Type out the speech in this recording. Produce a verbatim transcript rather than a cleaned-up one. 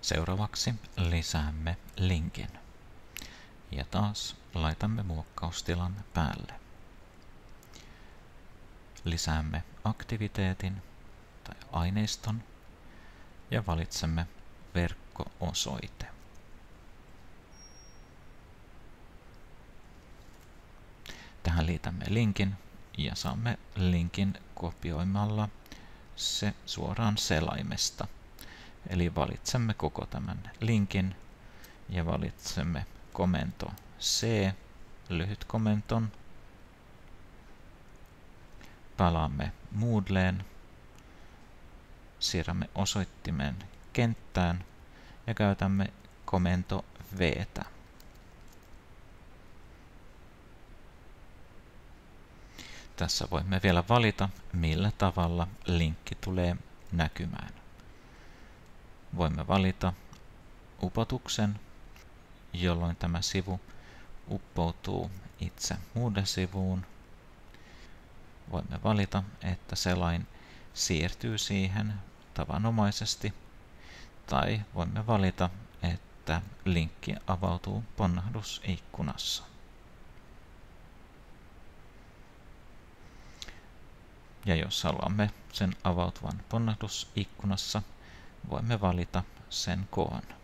Seuraavaksi lisäämme linkin. Ja taas laitamme muokkaustilan päälle. Lisäämme aktiviteetin tai aineiston ja valitsemme verkko-osoite. Tähän liitämme linkin ja saamme linkin kopioimalla se suoraan selaimesta. Eli valitsemme koko tämän linkin ja valitsemme komento C, lyhyt komenton. Palaamme Moodleen, siirrämme osoittimen kenttään ja käytämme komento V:tä. Tässä voimme vielä valita, millä tavalla linkki tulee näkymään. Voimme valita upotuksen, jolloin tämä sivu uppoutuu itse Moodle-sivuun. Voimme valita, että selain siirtyy siihen tavanomaisesti, tai voimme valita, että linkki avautuu ponnahdusikkunassa. Ja jos haluamme sen avautuvan ponnahdusikkunassa, voimme valita sen koon.